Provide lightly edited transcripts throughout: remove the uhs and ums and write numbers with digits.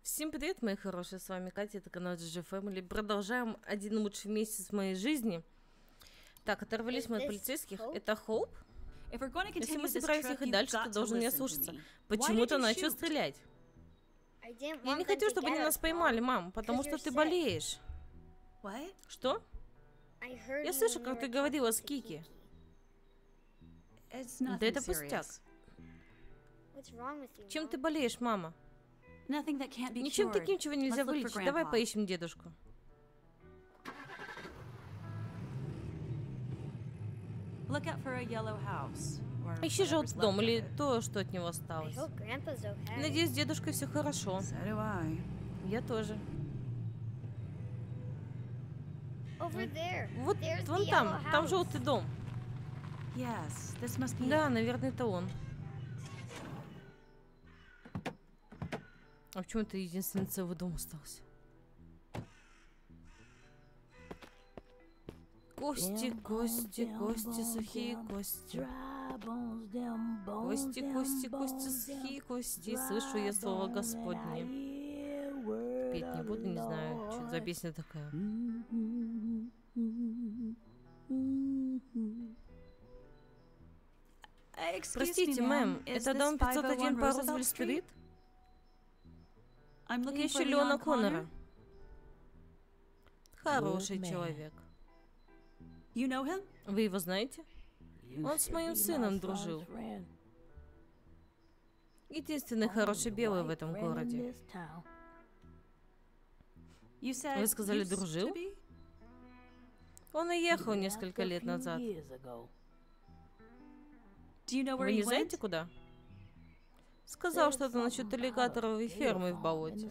Всем привет, мои хорошие, с вами Катя, это канал GG Family. Продолжаем один лучший месяц в моей жизни. Так, оторвались мы от полицейских. Это Хоуп? Если мы собираемся ехать дальше, ты должен меня слушаться. Почему ты начал стрелять? Я не хочу, чтобы они нас поймали, мам, потому что ты болеешь. Что? Я слышу, как ты говорила с Кики. Да это пустяк. Чем ты болеешь, мама? Ничем таким, чего нельзя вылечить. Давай поищем дедушку. Ищи желтый дом или то, что от него осталось. Надеюсь, с дедушкой все хорошо. Я тоже. Вот вон там желтый дом. Да, наверное, это он. А почему это единственный целый дом остался? Кости, кости, кости, сухие кости. Кости, кости, кости, сухие кости. Слышу я слово Господне. Петь не буду, не знаю, что это за песня такая. Простите, мэм, это дом 501 по Рузвельт-стрит? Я ищу Леона Коннора. Хороший человек. Вы его знаете? Он с моим сыном дружил. Единственный хороший белый в этом городе. Вы сказали, дружил? Он уехал несколько лет назад. Вы не знаете, куда? Сказал что-то насчет аллигаторовой фермы в болоте.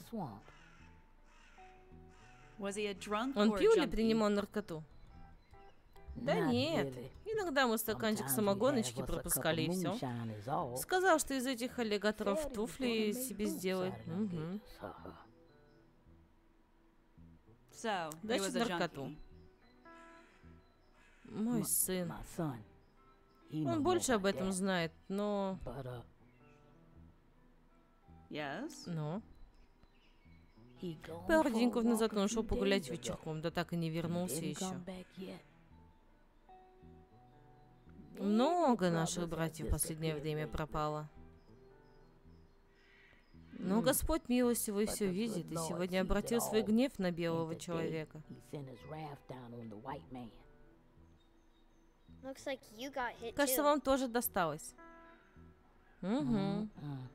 Он пил или принимал наркоту? Да нет. Иногда мы стаканчик самогоночки пропускали и все. Сказал, что из этих аллигаторов туфли себе сделает. Угу. Дальше наркоту. Мой сын. Он больше об этом знает, но... Ну? Пару деньков назад он ушел погулять вечерком, да так и не вернулся еще. Много наших братьев в последнее время пропало. Но Господь милостивый все видит, и сегодня обратил свой гнев на белого человека. Кажется, вам тоже досталось. Угу.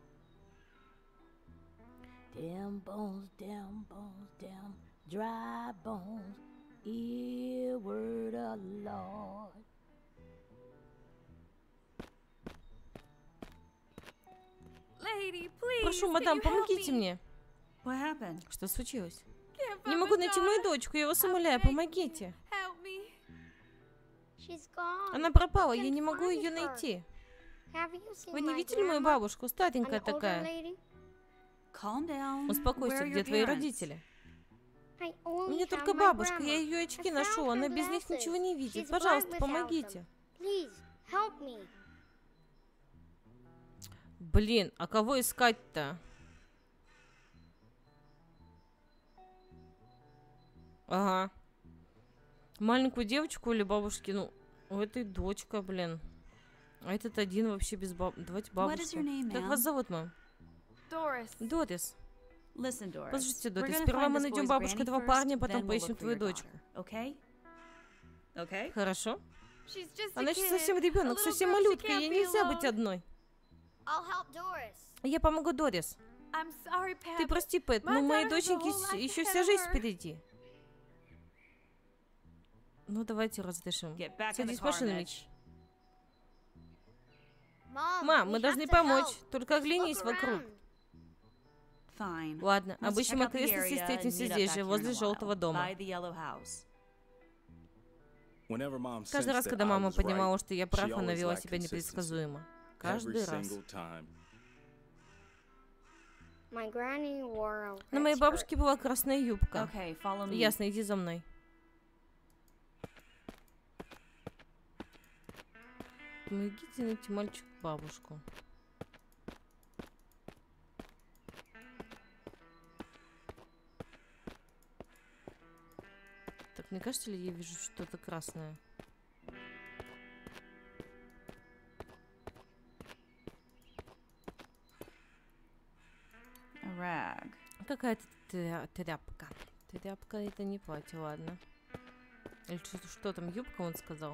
Damn bones, damn dry bones, hear word of Lord. Прошу, мадам, помогите мне. Что случилось? Не могу найти мою дочку, я вас умоляю, помогите. Она пропала, я не могу ее найти. Вы не видели мою бабушку? Старенькая такая. Успокойся, где твои родители? У меня только бабушка, я ее очки ношу, она без них ничего не видит. Пожалуйста, помогите. Блин, а кого искать-то? Ага. Маленькую девочку или бабушки? Ну, у этой дочка, блин. А этот один вообще без Давайте бабушку. Как вас зовут, мам? Дорис. Послушайте, Дорис, сперва мы найдем бабушку этого парня, потом поищем твою дочку. Хорошо? Она еще совсем ребенок, совсем малютка, ей нельзя быть одной. Я помогу Дорис. Ты прости, Пэт, но у моей доченьки еще вся жизнь впереди. Ну, давайте разрешим. Садись в машину, Мич. Мам, мы должны помочь, только оглянись вокруг. Ладно, обыщем окрестности и встретимся здесь же, возле желтого дома. Каждый раз, когда мама понимала, что я прав, она вела себя непредсказуемо. Каждый раз. На моей бабушке была красная юбка. Ясно, иди за мной. Помогите найти мальчику бабушку. Не кажется ли, я вижу что-то красное? Какая-то тряпка. Тряпка это не платье, ладно. Или что там, юбка он сказал?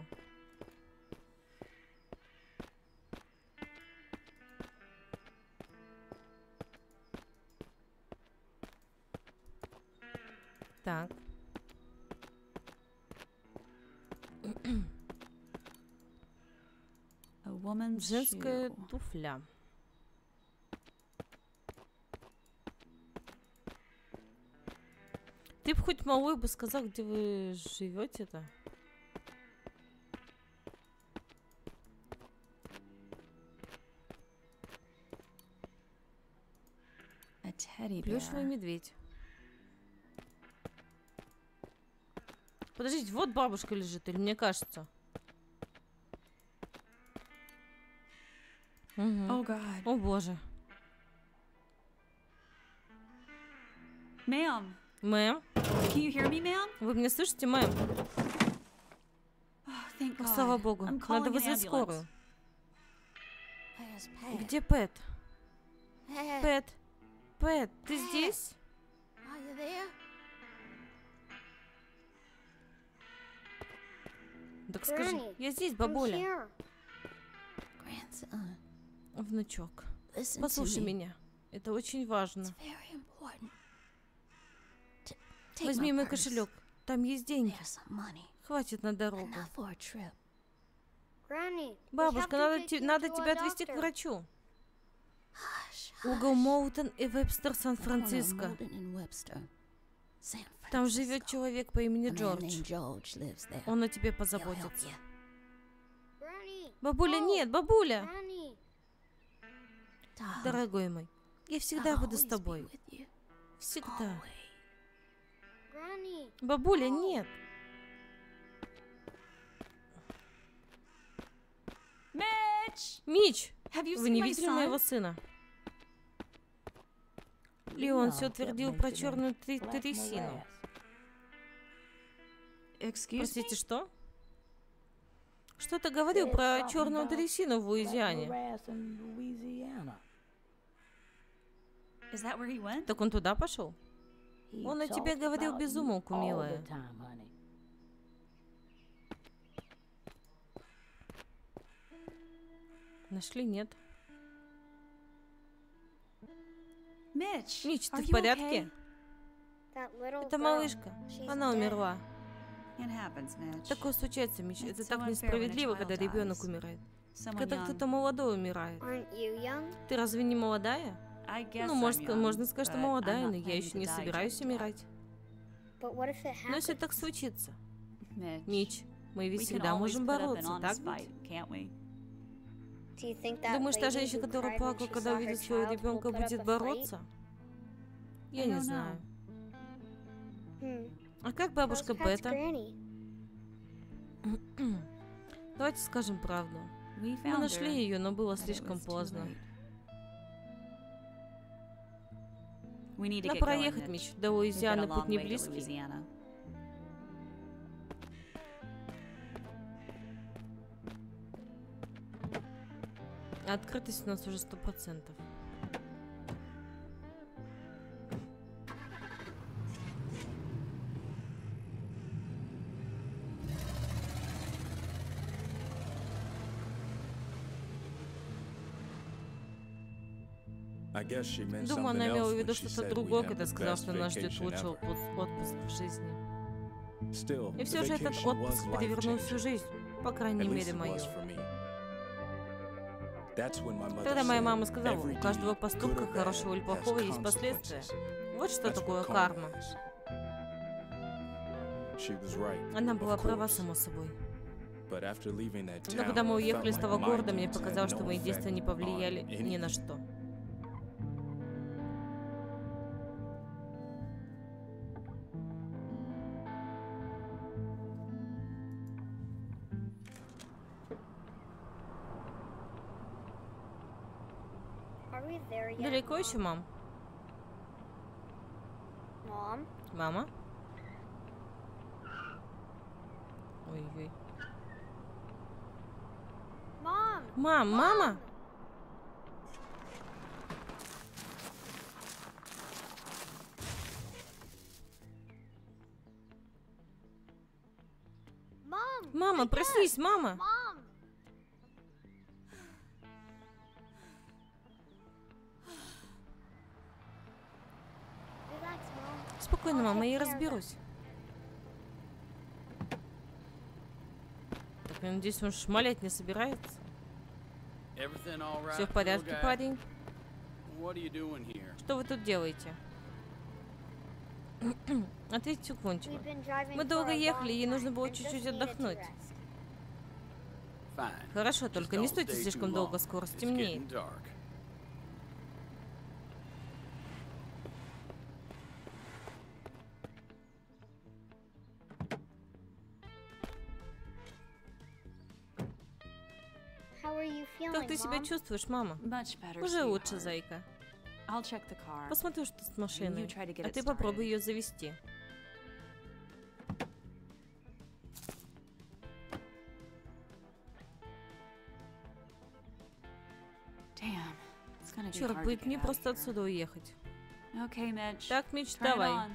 Так. Женская туфля. Ты бы хоть малой бы сказал, где вы живете-то? Плюшевый медведь. Подождите, вот бабушка лежит, или мне кажется? Угу. О боже. Мэм. Мэм? Вы меня слышите, мэм? Слава богу. Надо вызвать скорую. Где Пэт? Пэт? Пэт, ты здесь? Так скажи, я здесь, бабуля. Внучок, послушай меня. Это очень важно. Возьми мой кошелек. Там есть деньги. Хватит на дорогу. Бабушка, надо тебя отвезти к врачу. Угол Моутон и Вебстер, Сан-Франциско. Там живет человек по имени Джордж. Он о тебе позаботится. Бабуля, нет, бабуля! Дорогой мой, я всегда буду с тобой. Всегда. Бабуля, нет. Мич! Вы не видели моего сына? Леон все твердил про черную трясину. Простите, что? Что-то говорил про черную трясину в Луизиане. Так он туда пошел? Он о тебе говорил без умолку, милая. Нашли? Нет. Мич, ты в порядке? Это малышка. Она умерла. Такое случается, Мич. Это так несправедливо, когда ребенок умирает. Когда кто-то молодой умирает. Ты разве не молодая? Ну, можно сказать, что молодая, но я еще не собираюсь умирать. Но если так случится, Мич, мы ведь всегда можем бороться, так ведь? Думаешь, та женщина, которая плакала, когда увидит своего ребенка, будет бороться? Я не знаю. А как бабушка Пэта? Давайте скажем правду. Мы нашли ее, но было слишком поздно. Надо проехать, Мич. До Луизианы путь не близкий. Открытость у нас уже 100%. Думаю, она имела в виду что-то другое, когда сказала, что нас ждет лучший отпуск в жизни. И все же этот отпуск перевернул всю жизнь, по крайней мере, мою. Тогда моя мама сказала, у каждого поступка, хорошего или плохого, есть последствия. Вот что такое карма. Она была права, само собой. Но когда мы уехали с того города, мне показалось, что мои действия не повлияли ни на что. Далеко еще, мам? Мама? Ой-ой. Мам, мама! Мама, проснись, мама! Спокойно, мама, я разберусь. Так, я надеюсь, он шмалять не собирается. Все в порядке, парень? Что вы тут делаете? Ответьте уклончиво. Мы долго ехали, ей нужно было чуть-чуть отдохнуть. Хорошо, только не стойте слишком долго, скоро стемнеет. Как ты себя чувствуешь, мама? Уже лучше, зайка. Посмотрю, что с машиной, а ты попробуй ее завести. Черт, будет мне просто отсюда уехать. Так, Митч, давай.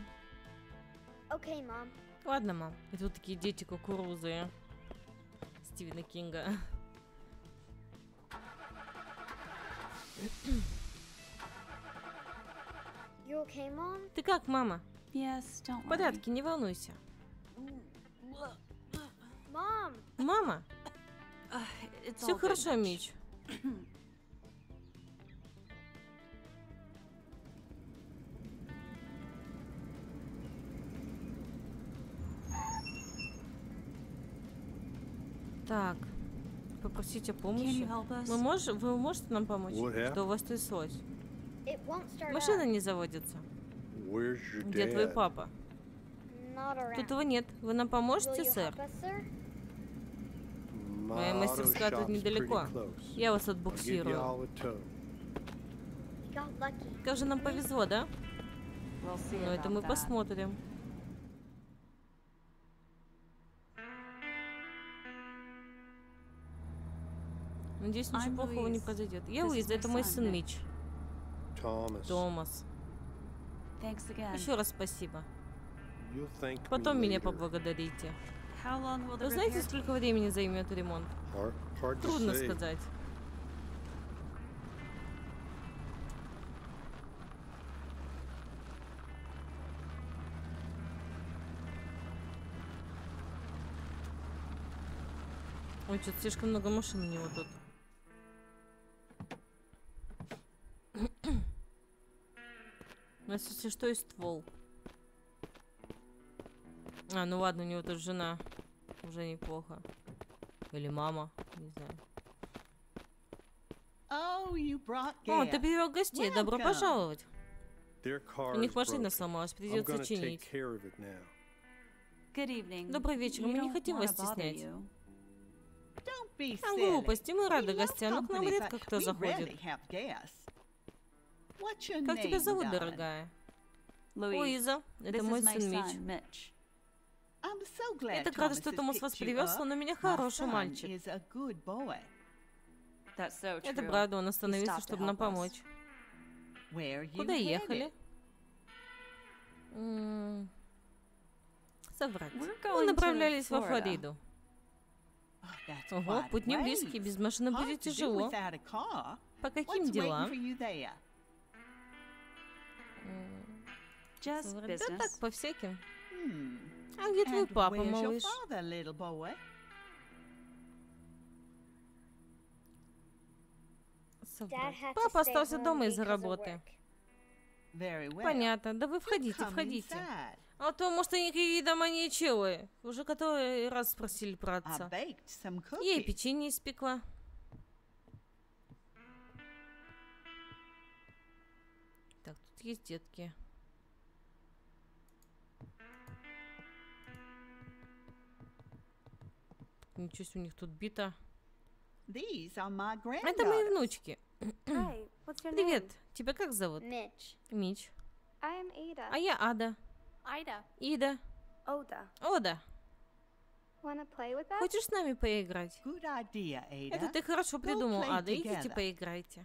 Ладно, мам. Это вот такие дети кукурузы Стивена Кинга. Ты как, мама? В порядке, не волнуйся. Мама? Все хорошо, Митч. Так, попросить о помощи. Вы можете нам помочь? Что у вас тряслось? Машина не заводится. Где твой папа? Тут его нет. Вы нам поможете, сэр? Моя мастерская тут недалеко. Я вас отбуксирую. Как же нам повезло, да? Ну, это мы посмотрим. Надеюсь, ничего плохого не произойдет. Я Луиза, это мой сын Митч. Томас. Еще раз спасибо. Потом меня поблагодарите. Вы знаете, сколько времени займет ремонт? Трудно сказать. Ой, что-то слишком много машин у него тут. У нас, если что, есть ствол. А, ну ладно, у него тут жена. Уже неплохо. Или мама, не знаю. О, ты привел гостей, добро пожаловать. У них машина сломалась, придется чинить. Добрый вечер, мы не хотим вас стеснять. Глупости, мы рады гостям, но к нам редко кто заходит. Как тебя зовут, дорогая? Луиза, это мой сын Митч. Я так рада, что Томас вас привез, он у меня хороший мальчик. Это правда, он остановился, чтобы нам помочь. Куда ехали? Соврать. Мы направлялись во Флориду. Ого, путь не близкий, без машины будет тяжело. По каким делам? Да так, по всяким. А где твой папа, малыш? Папа остался дома из-за работы. Понятно. Да вы входите, входите. А то, может, они какие дома нечелые. Уже который раз спросили про отца. Я и печенье испекла. Так, тут есть детки. Ничего себе, у них тут бита. Это мои внучки. Привет. Тебя как зовут? Митч. А я Ада. Ида. Ода. Хочешь с нами поиграть? Это ты хорошо придумал, Ада. Идите поиграйте.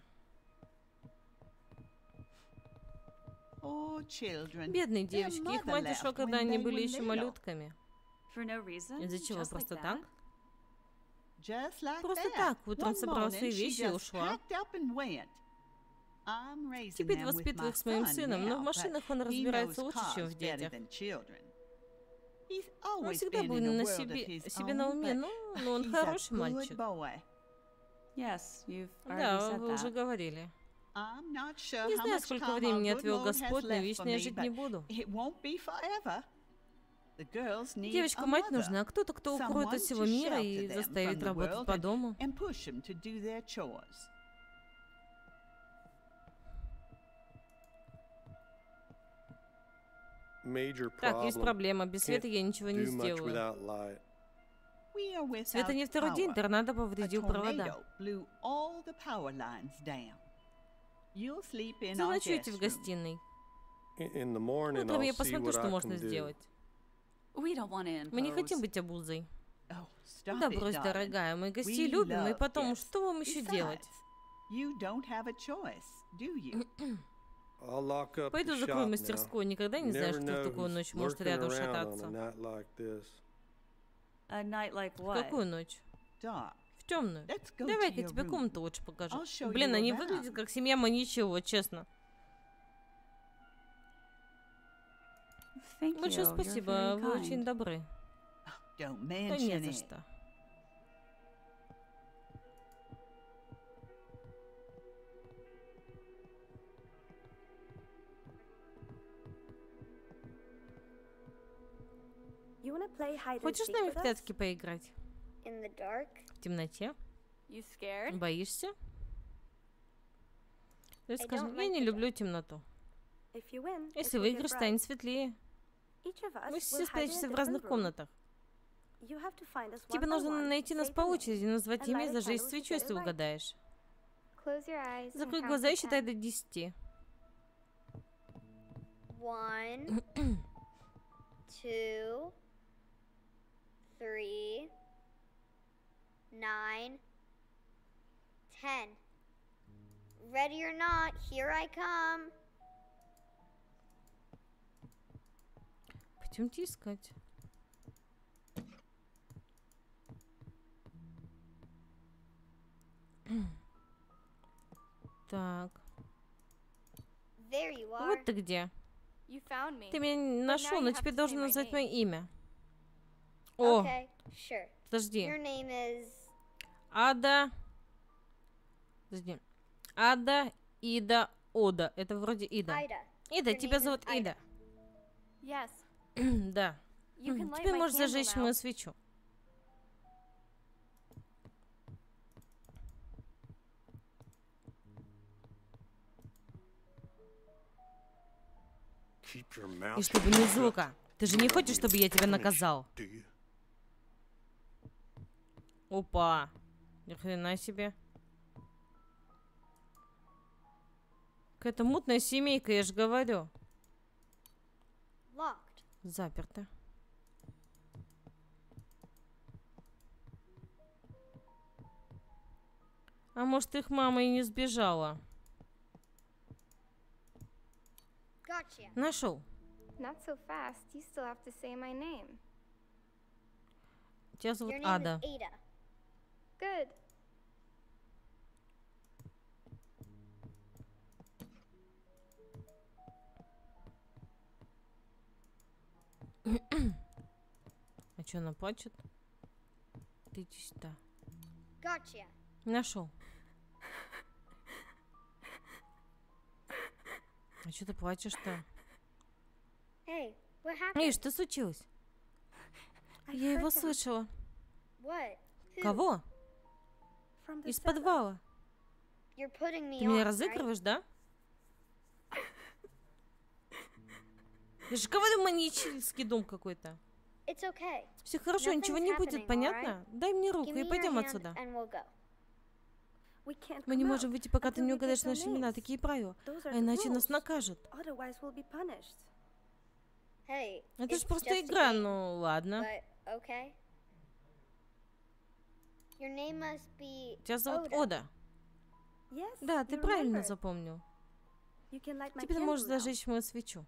Бедные девочки, их мать ушла, когда они были еще малютками. Из-за чего? Просто так? Просто так. Утром собрала свои вещи и ушла. Теперь воспитываю их с моим сыном, но в машинах он разбирается лучше, чем в детях. Он всегда был на себе на уме, но он хороший мальчик. Да, вы уже говорили. Не знаю, сколько времени отвел Господь, но вечно я жить не буду. Девочка мать нужна, кто-то, кто укроет от всего мира и заставит работать по дому. Так, есть проблема. Без света я ничего не сделаю. Света не второй день, торнадо повредил провода. Заночуйте в гостиной. Утром я посмотрю, что можно сделать. Мы не хотим быть обузой. Да брось, дорогая, мы гостей любим, и потом, что вам еще делать? Пойду закрою мастерскую, никогда не знаешь, кто в такую ночь может рядом шататься. В какую ночь? В темную. Давай-ка я тебе комнату лучше покажу. Блин, они выглядят как семья маньячего, честно. Большое спасибо, вы очень добры. Да не за что. Хочешь с нами в прятки поиграть? В темноте? Боишься? Скажи, я не люблю темноту. Если выиграешь, станет светлее. Мы все спрячемся в разных комнатах. Тебе нужно найти нас по очереди, назвать имя и зажечь свечу, если угадаешь. Закрой глаза и считай до 10. 1, 2, 3, 9, 10. Ready or not, here I come. Пойдемте искать. Так. Вот ты где. Ты меня нашел, но теперь должен назвать мое имя. О, подожди. Ада. Подожди. Ада, Ида, Ода. Это вроде Ида. Ида, тебя зовут Ида. Да. Теперь можешь зажечь мою свечу. И чтобы ни звука. Ты же не хочешь, чтобы я тебя наказал? Опа. Ни хрена себе. Какая-то мутная семейка, я же говорю. Заперто. А может, их мама и не сбежала? Нашел. Тебя зовут Ада. А что, она плачет? Ты иди сюда. Нашел. А что ты плачешь-то? Эй, что случилось? Я его слышала. Кого? Из подвала. Ты меня разыгрываешь, да? Я же говорю, маньячельский дом какой-то. Все хорошо, ничего не будет, понятно? Дай мне руку и пойдем отсюда. Мы не можем выйти, пока ты не угадаешь наши имена, такие правила. А иначе нас накажут. Это же просто игра, ну ладно. Your name must be Тебя зовут Oda. Ода. Да, ты правильно запомнил. Теперь ты можешь зажечь мою свечу.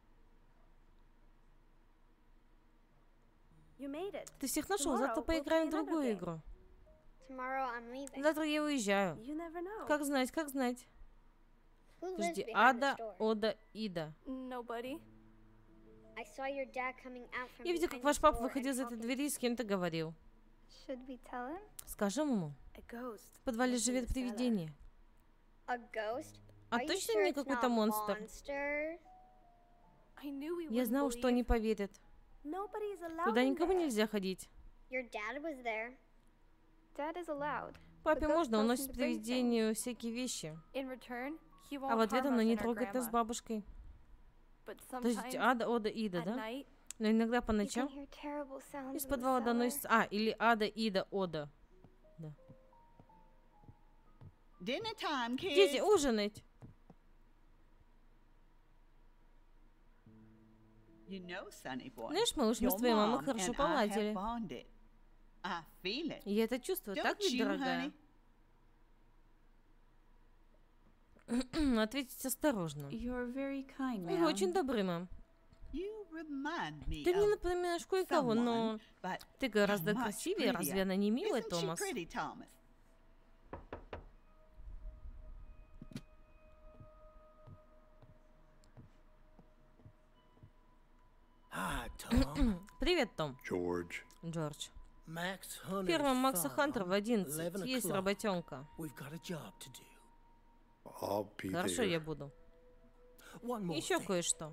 Ты всех нашел, завтра поиграем в другую игру. Tomorrow I'm leaving. Завтра я уезжаю. Как знать, как знать. Who lives Подожди, behind the Ада, store? Ода, Ида. I saw your dad coming out from Я видел, behind как the ваш папа store выходил and из этой talking. двери и с кем-то говорил. Скажем ему, в подвале живет привидение. A ghost? А Are you точно sure не it's какой-то not монстр? monster? Я знал, что они поверят. Туда никому нельзя ходить. Your dad was there. Папе можно, он носит привидению всякие вещи. А в ответ она не трогает нас с бабушкой. Подождите, Ада, Ода, Ида, да? Но иногда по ночам из подвала доносится... А, или Ада, Ида, Ода. Да. Дети, ужинать! Знаешь, малыш, мы с твоей мамой хорошо поладили. Я это чувствую, так ведь, дорогая? Ответить осторожно. Вы очень добры, мам. Ты мне напоминаешь кое-кого, но ты гораздо красивее, разве она не милая, Томас? Привет, Том. Джордж. Первого Макса Хантера в 11. Есть работенка. Хорошо, я буду. Еще кое-что.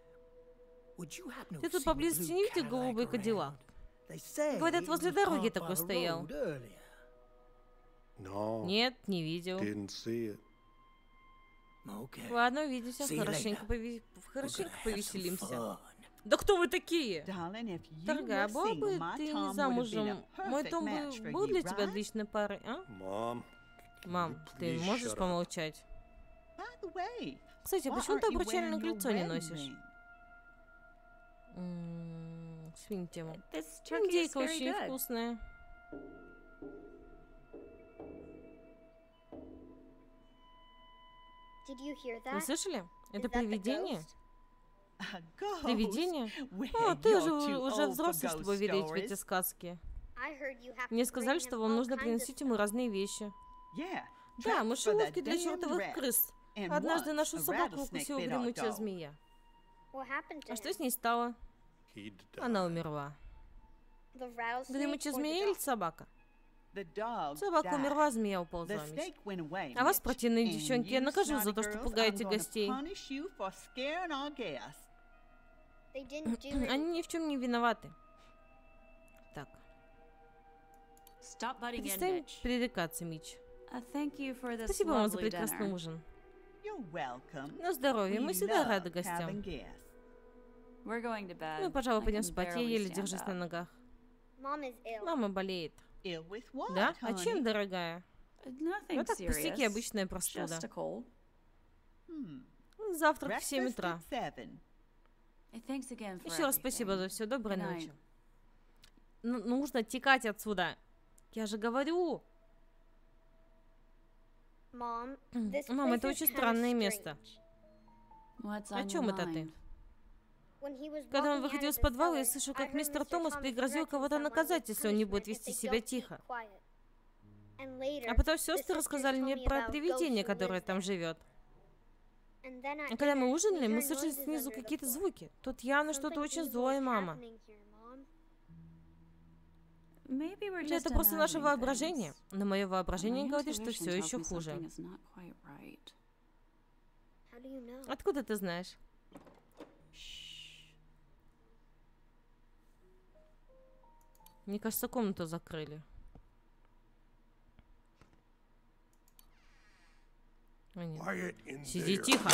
Ты тут поблизости не видел голубой Кадиллак? Говорят, возле дороги такой стоял. Нет, не видел. Ладно, увидимся. Хорошенько повеселимся. Да кто вы такие? Дорогая, была бы ты не замужем, мой Том был для тебя отличной парой, а? Мам, ты можешь помолчать? Кстати, почему ты обручальное кольцо не носишь? Свинь тему. Индейка очень вкусная. Вы слышали? Это привидение? Привидение? О, ты же уже взрослый, чтобы верить в эти сказки. Мне сказали, что вам нужно приносить ему разные вещи. Да, мышеловки для чертовых крыс. Однажды нашу собаку укусила гремучая змея. А что с ней стало? Она умерла. Гремучая змея или собака? Собака умерла, змея упала замеч. А вас, противные девчонки, я накажу за то, что пугаете гостей. Они ни в чем не виноваты. Так. Перестань пререкаться, Митч. Спасибо вам за прекрасный ужин. На здоровье, мы всегда рады гостям. Ну, пожалуй, пойдем спать, я еле держусь на ногах. Мама болеет. Да? А чем, дорогая? Ну так, пустяки, обычная простуда. Завтрак в 7 утра. Еще раз спасибо за все, доброй ночи. Нужно текать отсюда. Я же говорю. Мам, это очень странное место. О чем это ты? Когда он выходил из подвала, я слышал, как мистер Томас пригрозил кого-то наказать, если он не будет вести себя тихо. А потом сестры рассказали мне про привидение, которое там живет. А когда мы ужинали, мы слышали снизу какие-то звуки. Тут явно что-то очень злое, мама. Или это просто наше воображение? Но мое воображение говорит, что все еще хуже. Откуда ты знаешь? Мне кажется, комнату закрыли. О, нет. Сиди тихо.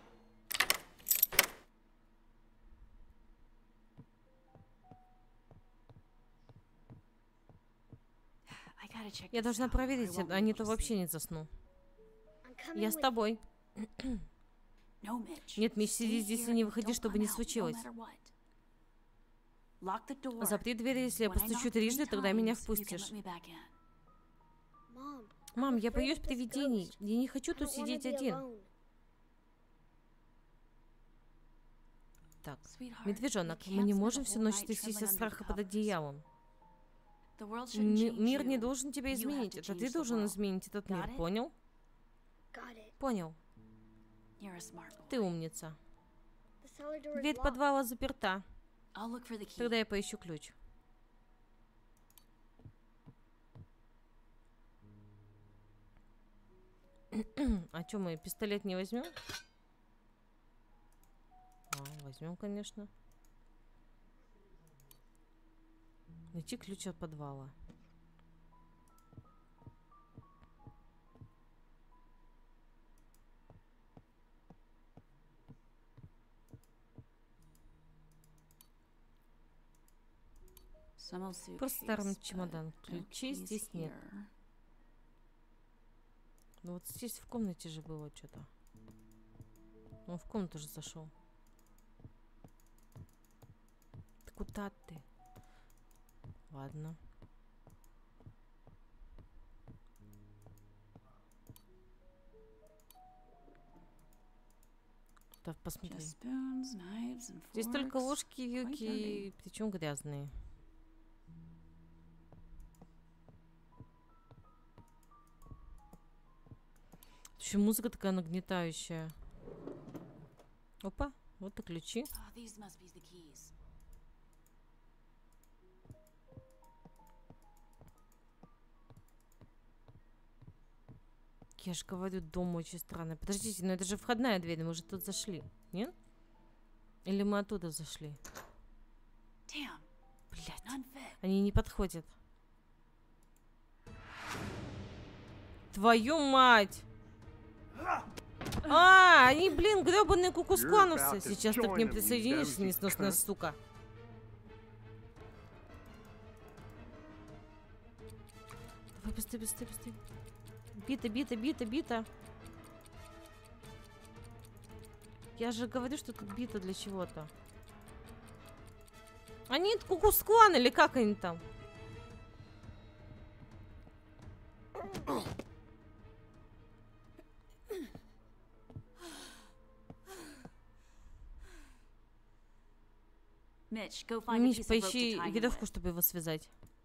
Я должна проверить, а не то вообще не засну. Я с тобой. Нет, Митч, сиди здесь и не выходи, чтобы не случилось. Запри дверь, если я постучу трижды, тогда меня впустишь. Мам, я боюсь привидений. Я не хочу тут сидеть один. Так, медвежонок, мы не можем всю ночь трястись от страха под одеялом. Мир не должен тебя изменить. Это ты должен изменить этот мир, понял? Понял. Ты умница. Дверь подвала заперта. Тогда я поищу ключ. А что, мы пистолет не возьмем? Возьмем, конечно. Найти ключ от подвала. Просто старый чемодан. Ключей здесь нет. Ну вот здесь в комнате же было что-то. Он в комнату же зашел. Ты куда ты? Ладно. Да, посмотри. Здесь только ложки, вилки, причем грязные. Еще музыка такая нагнетающая. Опа, вот и ключи. Я же говорю, дом очень странный. Подождите, но это же входная дверь, мы же тут зашли, нет? Или мы оттуда зашли? Блять, они не подходят. Твою мать! Они, блин, гребаные кукусконусы. Сейчас ты к ним присоединишься, несносная сука. Давай, быстрее, быстрее, быстрее. Бита, бита, бита, бита. Я же говорю, что тут бита для чего-то. Они кукусконы или как они там? Мич, поищи веревку, чтобы его связать.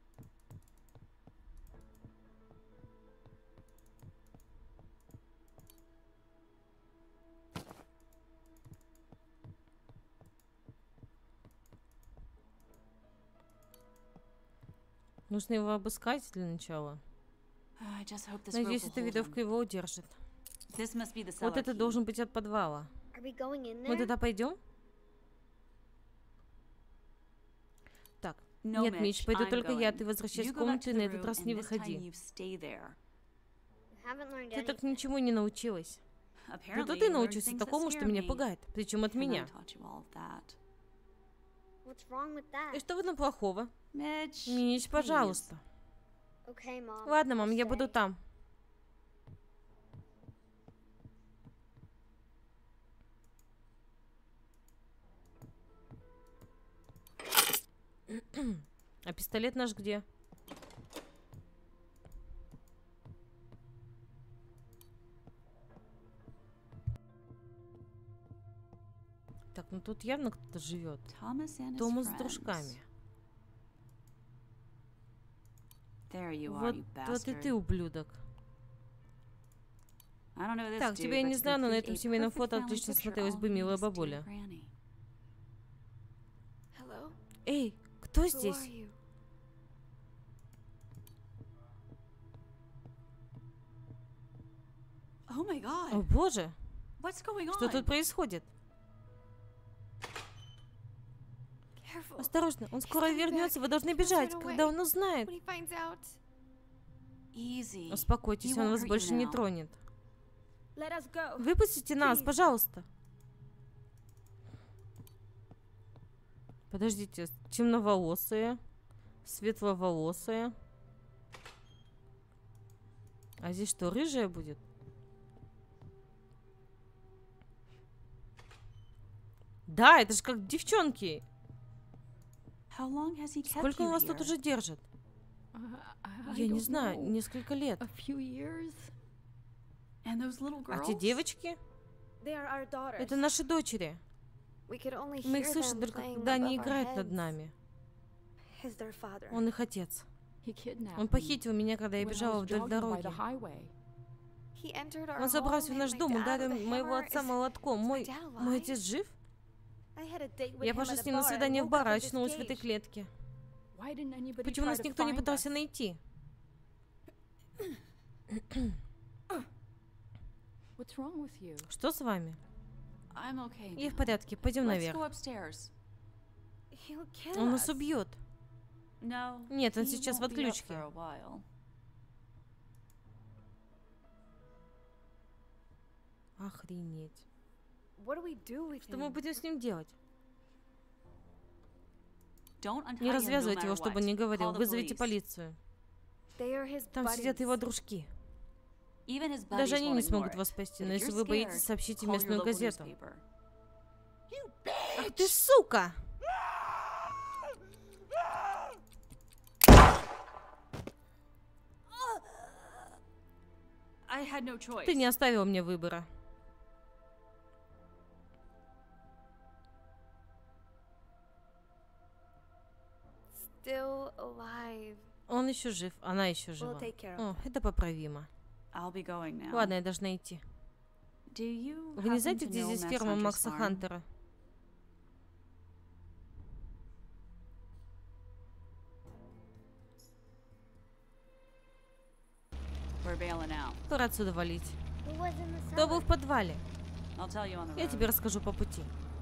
Нужно его обыскать для начала. Надеюсь, эта веревка его удержит. Вот это должен быть от подвала. Мы туда пойдем? Так, нет, Мич, пойду только я. Ты возвращайся в комнату и на этот раз не выходи. Ты так ничему не научилась. Зато ты научился такому, что меня пугает. Причем от меня. И что в этом плохого? Мич, пожалуйста. Ладно, мам, я буду там. А пистолет наш где? Так, ну тут явно кто-то живет. Томас с дружками. Вот и ты, ублюдок. Так, тебя я не знаю, но на этом семейном фото отлично смотрелась бы милая бабуля. Эй, кто здесь? О боже! Что тут происходит? Осторожно, он скоро вернется, вы должны бежать, когда он узнает. Успокойтесь, он вас больше не тронет. Выпустите нас, пожалуйста. Подождите, темноволосая, светловолосая. А здесь что, рыжая будет? Да, это же как девчонки. Сколько он вас тут уже держит? Я не знаю, несколько лет. А те девочки? Это наши дочери. Мы их слышим только когда они играют над нами. Он их отец. Он похитил меня, когда я бежала вдоль дороги. Он забрался в наш дом, ударил моего отца молотком. Мой отец жив? Я пошла с ним на свидание в бар, а очнулась в этой клетке. Почему нас никто не пытался найти? Что с вами? Я в порядке, пойдем наверх. Он нас убьет. Нет, он сейчас в отключке. Охренеть. Что мы будем с ним делать? Не развязывайте его, чтобы он не говорил. Вызовите полицию. Там сидят его дружки. Даже они не смогут вас спасти, но если вы боитесь, сообщите в местную газету. Ах ты сука! Ты не оставил мне выбора. Он еще жив, она еще жива. О, это поправимо. Ладно, я должна идти. Вы не знаете, где здесь ферма Макса Хантера? Пора отсюда валить. Кто был в подвале? Я тебе расскажу по пути.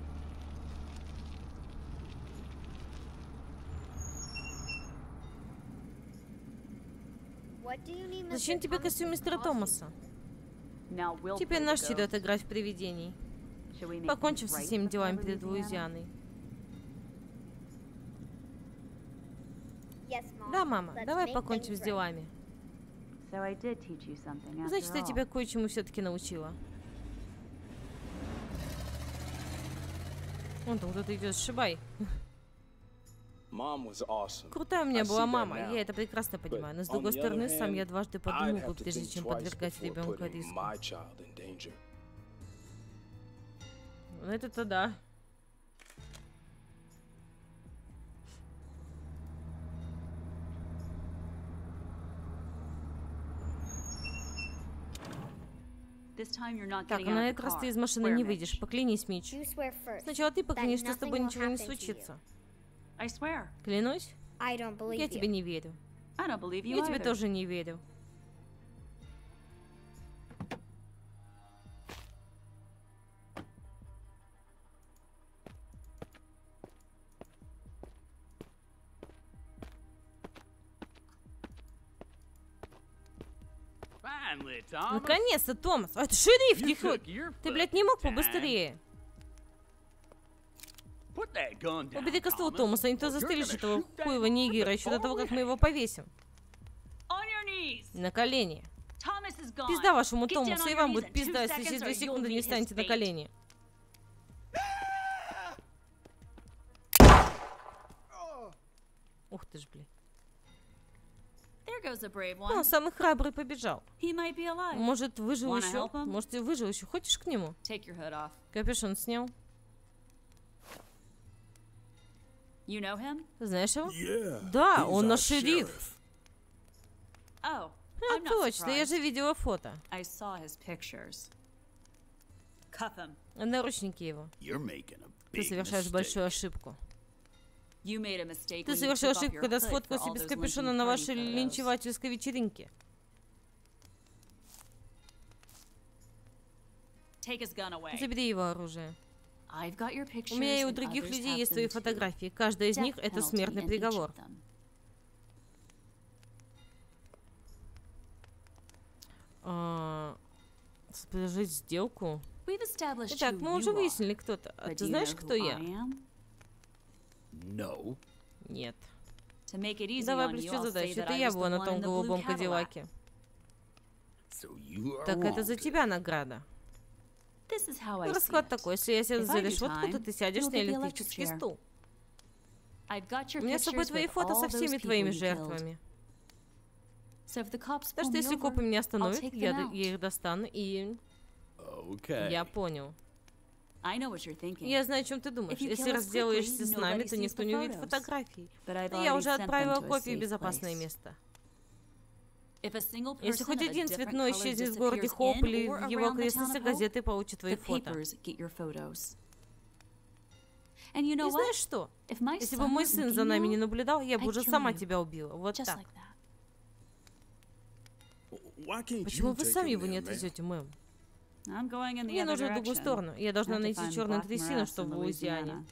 Зачем тебе костюм мистера Томаса? Теперь наш черед играть в привидений. Покончим со всеми делами перед Луизианой. Да, мама, давай покончим с делами. Значит, я тебя кое-чему все-таки научила. Вон там кто-то идет, сшибай. Крутая у меня была мама, я это прекрасно понимаю, но с другой стороны, сам я дважды подумал бы, прежде чем подвергать ребенка риску. Ну это-то да. Так, на этот раз ты из машины не выйдешь, поклянись, Митч. Сначала ты поклянись, что с тобой ничего не случится. Клянусь? Я тебе не верю. Я тебе тоже не верю. Наконец-то, Томас! А это шериф, тихо! Ты, блядь, не мог побыстрее? Убери-ка ствол, Томаса, не то застрелишь этого хуева нигера еще до того, как мы его повесим. На колени. Пизда вашему Томасу, и вам будет пизда, если через 2 секунды не встанете на колени. Ух ты ж, блядь. О, самый храбрый побежал. Может, выжил еще? Может, ты выжил еще? Хочешь к нему? Капюшон снял. Знаешь его? Да, он наш шериф. Точно, я же видела фото. Наручники его. Ты совершаешь большую ошибку. Ты совершил ошибку, когда сфоткал себя с капюшона на вашей линчевательской вечеринке. Забери его оружие. У меня и у других людей есть свои фотографии. Каждая из них — это смертный приговор. Предложить сделку? Итак, мы уже выяснили, кто-то. А ты знаешь, кто я? Нет. Давай облегчу задачу. Это я была на том голубом Кадиллаке. Так это за тебя награда. Расклад такой, если я сяду за решетку, то ты сядешь на электрический стул. У меня с собой твои фото со всеми твоими жертвами. Так что если копы меня остановят, я их достану и... Я понял. Я знаю, о чем ты думаешь. Если разделаешься с нами, то никто не увидит фотографий. Но я уже отправила копию в безопасное место. Если хоть один цветной исчезнет в городе Хоуп или в его окрестностях, газеты получат твои фото. И знаешь что? Если бы мой сын за нами не наблюдал, я бы уже сама тебя убила. Вот так. Почему вы сами его не отвезете, мэм? Мне нужно в другую сторону. Я должна найти черную трясину, чтобы в Луизиане.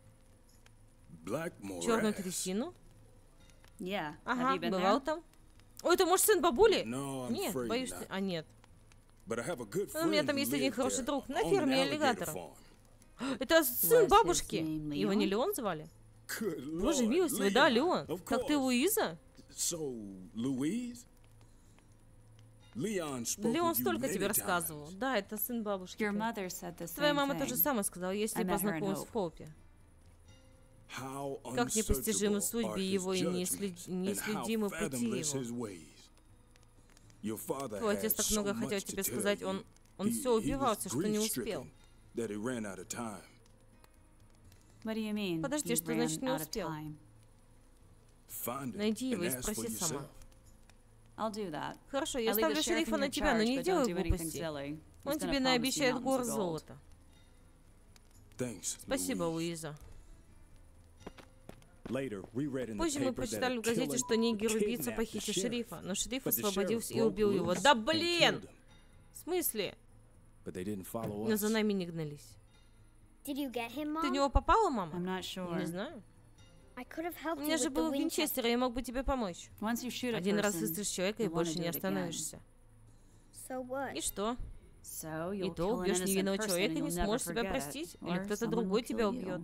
Черную трясину? Ага, бывал там. Ой, это может сын бабули? Нет, боюсь, что... А, нет. Но у меня там есть один хороший друг на ферме аллигатора. Это сын бабушки. Его не Леон звали? Боже милостивый, да, Леон. Как ты, Луиза? Леон столько тебе рассказывал. Да, это сын бабушки. Твоя мама то же самое сказала, если познакомилась в Хоупе. Как непостижимы судьбе его и неследимы пути его. Твой отец так много хотел тебе сказать, он все убивался, что не успел. Подожди, что значит не успел? Найди его и спроси сама. Хорошо, я ставлю шерифа на тебя, но не делай глупостей. Он тебе наобещает гор золота. Спасибо, Луиза. Позже мы прочитали в газете, что нигер-убийца похитил шерифа, но шериф освободился и убил его. Да блин! В смысле? Но за нами не гнались. Ты в него попала, мама? Не знаю. У меня же был Винчестер, я мог бы тебе помочь. Один раз выстрелишь человека и больше не остановишься. И что? И то убьешь невинного человека и не сможешь себя простить? Или кто-то другой тебя убьет?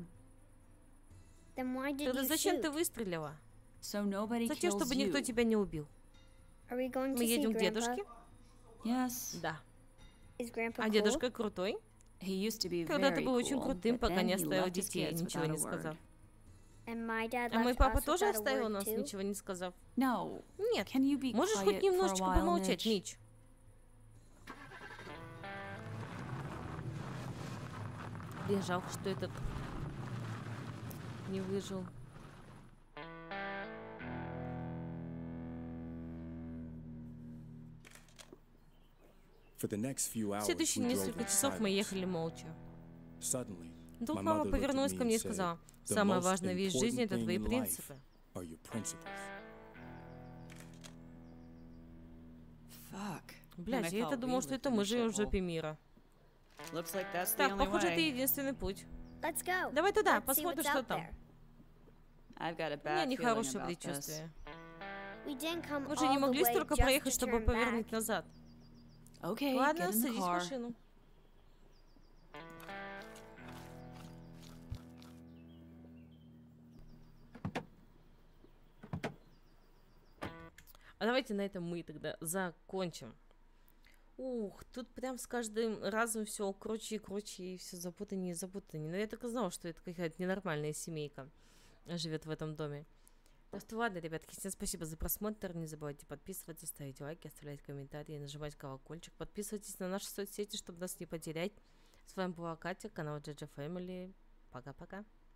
Тогда зачем ты выстрелила? Затем, чтобы никто тебя не убил. Мы едем к дедушке? Да. А дедушка крутой? Когда-то был очень крутым, пока не оставил детей, ничего не сказав. А мой папа тоже оставил нас, ничего не сказав? Нет. Можешь хоть немножечко помолчать, Митч? Блин, жалко, что этот не выжил. Следующие несколько часов мы ехали молча. Вдруг мама повернулась ко мне и сказала: «Самая важная вещь в жизни — это твои принципы». Блядь, я-то думал, что это мы живем в жопе мира. Так, похоже, это единственный путь. Давай туда, посмотрим, что там. У меня нехорошее предчувствие. Мы же не могли столько проехать, чтобы повернуть назад. Ладно, садись в машину. А давайте на этом мы тогда закончим. Ух, тут прям с каждым разом все круче и круче, и все запутаннее и запутаннее. Но я только знала, что это какая-то ненормальная семейка живет в этом доме. Так что ладно, ребятки, всем спасибо за просмотр. Не забывайте подписываться, ставить лайки, оставлять комментарии, нажимать колокольчик. Подписывайтесь на наши соцсети, чтобы нас не потерять. С вами была Катя, канал JJ Family. Пока-пока.